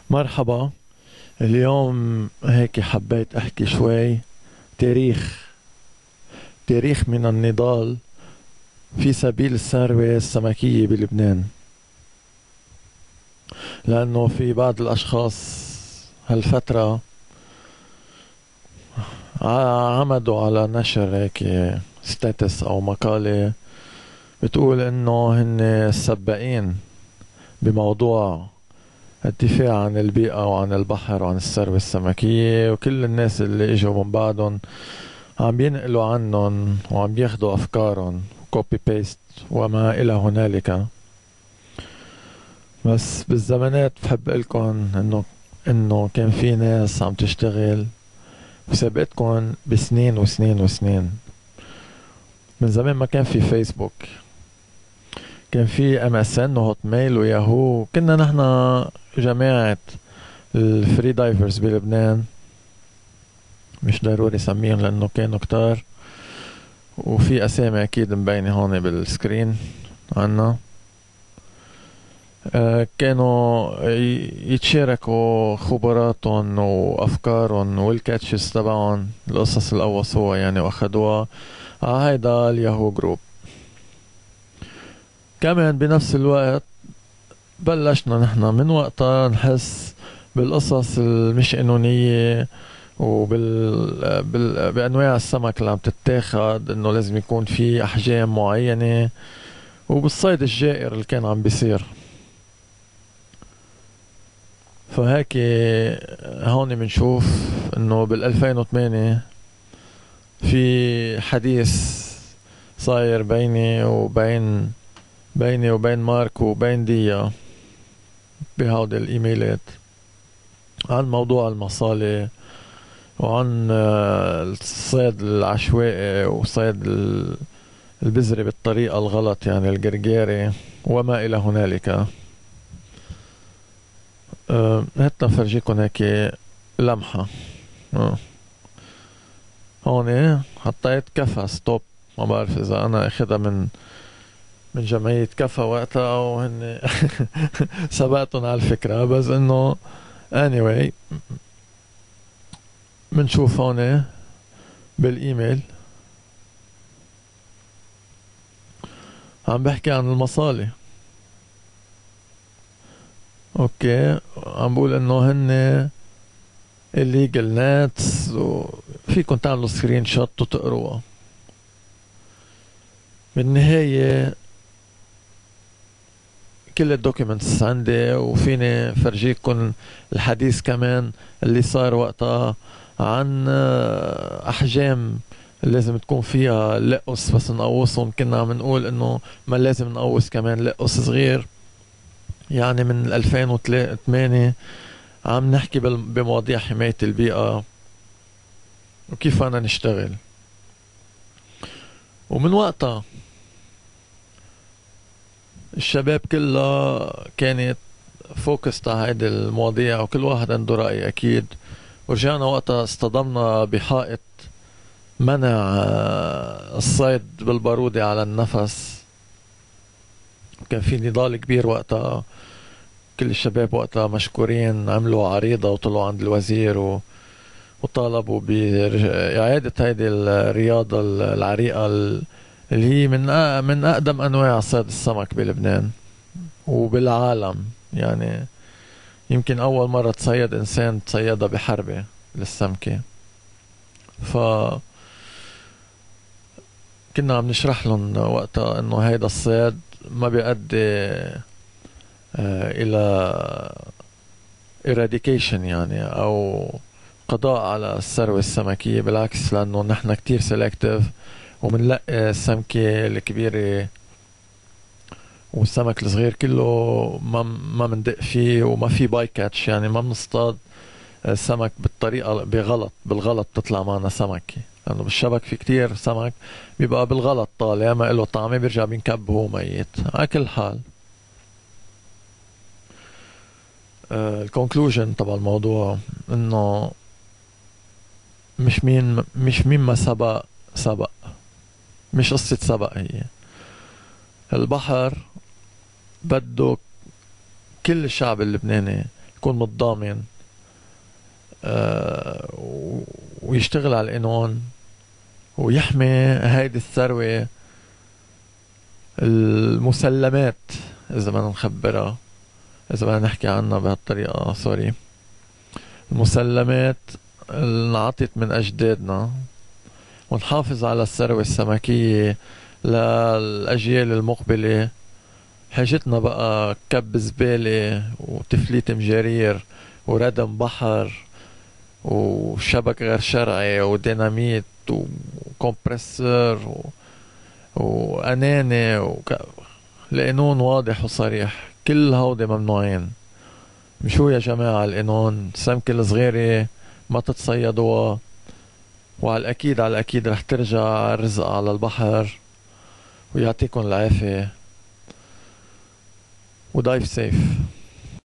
مرحبا. اليوم هيك حبيت أحكي شوي تاريخ من النضال في سبيل الثروة السمكية بلبنان، لأنه في بعض الأشخاص هالفترة عمدوا على نشر هيك ستاتس أو مقالة بتقول إنه هن السباقين بموضوع الدفاع عن البيئة وعن البحر وعن الثروة السمكية، وكل الناس اللي اجوا من بعدهم عم بينقلوا عنهم وعم بياخدوا أفكارهم كوبي بيست وما إلى هنالك. بس بالزمانات بحب لكم إنه كان في ناس عم تشتغل وسبقتكم بسنين وسنين وسنين. من زمان ما كان في فيسبوك، كان في MSN وهوت ميل وياهو. كنا نحن جماعة الفري دايفرز بلبنان، مش ضروري سميهم لأنه كانوا كتار، وفي أسامي أكيد مبينة هون بالسكرين عنا. كانوا يتشاركوا خبراتهم وأفكارهم والكاتشز تبعهم، القصص اللي قوصوها يعني وأخدوها هيدا الياهو جروب. كمان بنفس الوقت بلشنا نحن من وقتها نحس بالقصص المش قانونية بأنواع السمك اللي عم تتاخد، انه لازم يكون في احجام معينة، وبالصيد الجائر اللي كان عم بيصير. فهيك هون بنشوف انه بال2008 في حديث صاير بيني وبين مارك وبين ديا بهودي الايميلات عن موضوع المصالح وعن الصيد العشوائي وصيد البزري بالطريقة الغلط، يعني الجرجاري وما إلى هنالك. هات نفرجيكم هيك لمحة. هون حطيت كفا ستوب، ما بعرف إذا أنا أخذها من جمعية كفا وقتها أو هن سبقتهم على الفكرة، بس إنه anyway منشوف هون بالإيميل عم بحكي عن المصالح. اوكي، عم بقول انه هن illegal nets وفيكن تعملوا سكرين شوت وتقروها. بالنهاية كل الدوكيومنتس عندي وفيني فرجيكم الحديث كمان اللي صار وقتها عن احجام لازم تكون فيها لقص بس نقوصهم. كنا عم نقول انه ما لازم نقوص كمان لقص صغير. يعني من 2008 عم نحكي بمواضيع حماية البيئة وكيف أنا نشتغل. ومن وقتها الشباب كلها كانت فوكس على هيدي المواضيع وكل واحد عنده رأي أكيد. ورجعنا وقتها اصطدمنا بحائط منع الصيد بالبارودة على النفس. كان في نضال كبير وقتها، كل الشباب وقتها مشكورين عملوا عريضة وطلعوا عند الوزير وطالبوا بإعادة هيدي الرياضة العريقة اللي هي من أقدم أنواع صيد السمك بلبنان وبالعالم. يعني يمكن أول مرة تصيد إنسان تصيدها بحربة للسمكة. ف كنا عم نشرح لهم وقتها إنه هيدا الصيد ما بيؤدي إلى eradication يعني أو قضاء على الثروة السمكية. بالعكس، لأنه نحن كتير سيلكتيف ومنلقي السمكة الكبيرة والسمك الصغير كله ما مندق فيه، وما في باي كاتش، يعني ما بنصطاد السمك بالطريقة بالغلط تطلع معنا سمكة. لأنه بالشبك في كتير سمك بيبقى بالغلط طالع ما إله طعمة بيرجع بينكب وهو ميت. على كل حال الكونكلوجن تبع الموضوع انه مش مين ما سبق، مش قصة سبق. هي البحر بده كل الشعب اللبناني يكون متضامن ويشتغل على القانون ويحمي هيدي الثروة، المسلمات إذا بدنا نخبرها، إذا بدنا نحكي عنها بهالطريقة، سوري، المسلمات اللي انعطت من أجدادنا، ونحافظ على الثروة السمكية للأجيال المقبلة. حاجتنا بقى كب زبالة وتفليت مجارير وردم بحر وشبك غير شرعي وديناميت وكمبرسور وأناني القانون واضح وصريح، كل هودي ممنوعين. مشو يا جماعة القانون؟ السمكة الصغيرة ما تتصيدوها، وعلى الأكيد على الأكيد رح ترجع الرزق على البحر. ويعطيكم العافية ودايف سيف.